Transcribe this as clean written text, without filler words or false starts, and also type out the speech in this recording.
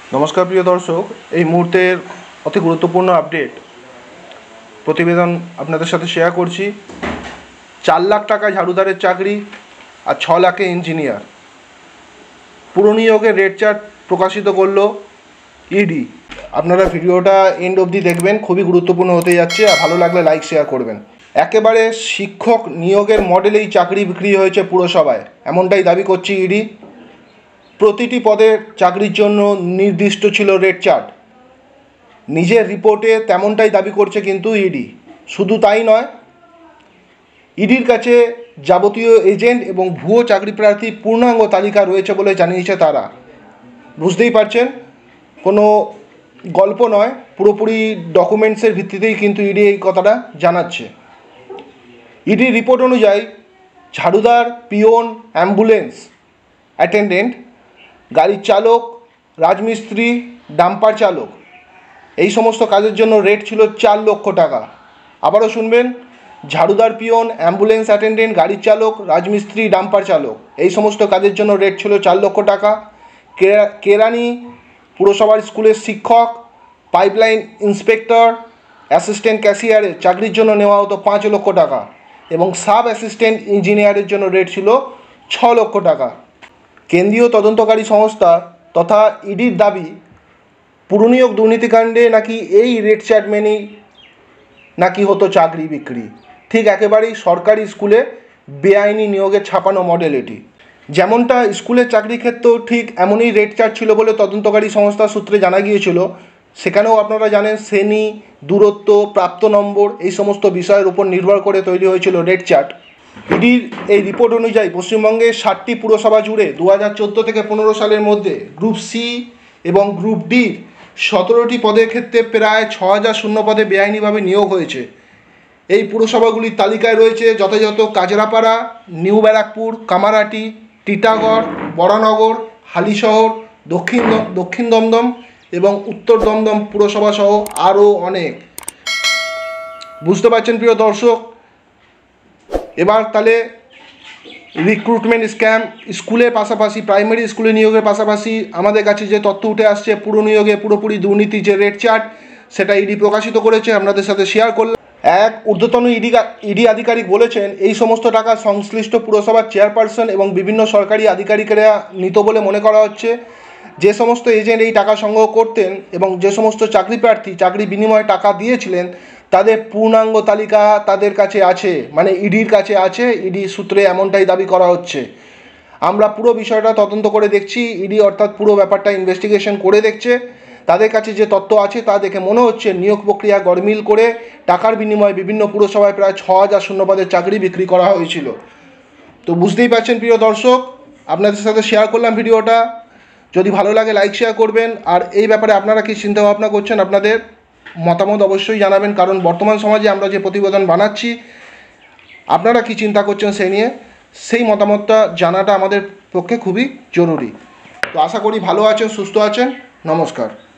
नमस्कार प्रिय दर्शक এই মুহূর্তের অতি গুরুত্বপূর্ণ আপডেট প্রতিবেদন আপনাদের সাথে শেয়ার করছি। 4 লাখ টাকা ঝাড়ুদারের চাকরি আর 6 লাখে ইঞ্জিনিয়ার। পুরনিয়োগের রেট চার্ট প্রকাশিত করলো ইডি। আপনারা ভিডিওটা এন্ড অবধি দেখবেন, খুবই গুরুত্বপূর্ণ হতে যাচ্ছে। আর ভালো লাগলে লাইক শেয়ার করবেন। একেবারে শিক্ষক নিয়োগের মডেলেই চাকরি বিক্রি হয়েছে পুরসভায়, এমনটাই দাবি করছে ইডি। প্রতিটি পদের চাকরির জন্য নির্দিষ্ট ছিল রেট চার্ট। নিজের রিপোর্টে তেমনটাই দাবি করছে কিন্তু ইডি। শুধু তাই নয়, ইডির কাছে যাবতীয় এজেন্ট এবং ভুয়ো চাকরি প্রার্থী পূর্ণাঙ্গ তালিকা রয়েছে বলে জানিয়েছে তারা। বুঝতেই পারছেন, কোনো গল্প নয়, পুরোপুরি ডকুমেন্টসের ভিত্তিতেই কিন্তু ইডি এই কথাটা জানাচ্ছে। ইডির রিপোর্ট অনুযায়ী ঝাড়ুদার, পিয়ন, অ্যাম্বুলেন্স অ্যাটেন্ডেন্ট, গাড়ির চালক, রাজমিস্ত্রি, ডাম্পার চালক, এই সমস্ত কাজের জন্য রেট ছিল 4 লক্ষ টাকা। আবারও শুনবেন, ঝাড়ুদার, পিয়ন, অ্যাম্বুলেন্স অ্যাটেন্ডেন্ট, গাড়ির চালক, রাজমিস্ত্রি, ডাম্পার চালক, এই সমস্ত কাজের জন্য রেট ছিল 4 লক্ষ টাকা। কেরানি, পুরসভার স্কুলের শিক্ষক, পাইপলাইন ইন্সপেক্টর, অ্যাসিস্ট্যান্ট ক্যাশিয়ারের চাকরির জন্য নেওয়া হতো 5 লক্ষ টাকা এবং সাব অ্যাসিস্ট্যান্ট ইঞ্জিনিয়ারের জন্য রেট ছিল 6 লক্ষ টাকা। কেন্দ্রীয় তদন্তকারী সংস্থা তথা ইডির দাবি, পুরনিয়োগ দুর্নীতিকাণ্ডে নাকি এই রেট চার্ট মেনেই নাকি হতো চাকরি বিক্রি। ঠিক একেবারেই সরকারি স্কুলে বেআইনি নিয়োগের ছাপানো মডেল এটি। যেমনটা স্কুলের চাকরির ক্ষেত্রেও ঠিক এমনই রেট চার্ট ছিল বলে তদন্তকারী সংস্থার সূত্রে জানা গিয়েছিল। সেখানেও আপনারা জানেন, শ্রেণী, দূরত্ব, প্রাপ্ত নম্বর, এই সমস্ত বিষয়ের উপর নির্ভর করে তৈরি হয়েছিল রেট চার্ট। ইডির এই রিপোর্ট অনুযায়ী পশ্চিমবঙ্গের 60টি পুরসভা জুড়ে 2014 থেকে 15 সালের মধ্যে গ্রুপ সি এবং গ্রুপ ডির 17টি পদের ক্ষেত্রে প্রায় 6000 শূন্য পদে বেআইনিভাবে নিয়োগ হয়েছে। এই পুরসভাগুলির তালিকায় রয়েছে যথাযথ কাজরাপাড়া, নিউ ব্যারাকপুর, কামারহাটি, টিটাগড়, বরানগর, হালিশহর, দক্ষিণ দমদম এবং উত্তর দমদম পুরসভা সহ আরও অনেক। বুঝতে পারছেন প্রিয় দর্শক? এবার তাহলে রিক্রুটমেন্ট স্ক্যাম, স্কুলের পাশাপাশি প্রাইমারি স্কুলে নিয়োগের পাশাপাশি আমাদের কাছে যে তথ্য উঠে আসছে পুরনিয়োগে পুরোপুরি দুর্নীতি যে রেট চার্ট, সেটা ইডি প্রকাশিত করেছে, আপনাদের সাথে শেয়ার করলাম। এক ঊর্ধ্বতন ইডি আধিকারিক বলেছেন, এই সমস্ত টাকা সংশ্লিষ্ট পুরসভার চেয়ারপারসন এবং বিভিন্ন সরকারি আধিকারিকেরা নিত বলে মনে করা হচ্ছে। যে সমস্ত এজেন্ট এই টাকা সংগ্রহ করতেন এবং যে সমস্ত চাকরি প্রার্থী চাকরি বিনিময়ে টাকা দিয়েছিলেন, তাদের পূর্ণাঙ্গ তালিকা তাদের কাছে আছে, মানে ইডির কাছে আছে। ইডি সূত্রে এমনটাই দাবি করা হচ্ছে। আমরা পুরো বিষয়টা তদন্ত করে দেখছি। ইডি অর্থাৎ পুরো ব্যাপারটা ইনভেস্টিগেশন করে দেখছে। তাদের কাছে যে তথ্য আছে তা দেখে মনে হচ্ছে নিয়োগ প্রক্রিয়া গরমিল করে টাকার বিনিময়ে বিভিন্ন পুরসভায় প্রায় 6000 শূন্যপদের চাকরি বিক্রি করা হয়েছিল। তো বুঝতেই পারছেন প্রিয় দর্শক, আপনাদের সাথে শেয়ার করলাম ভিডিওটা। যদি ভালো লাগে লাইক শেয়ার করবেন। আর এই ব্যাপারে আপনারা কি চিন্তা ভাবনা করছেন, আপনাদের মতামত অবশ্যই জানাবেন। কারণ বর্তমান সমাজে আমরা যে প্রতিবেদন বানাচ্ছি, আপনারা কি চিন্তা করছেন সেই নিয়ে, সেই মতামতটা জানাটা আমাদের পক্ষে খুবই জরুরি। তো আশা করি ভালো আছেন, সুস্থ আছেন। নমস্কার।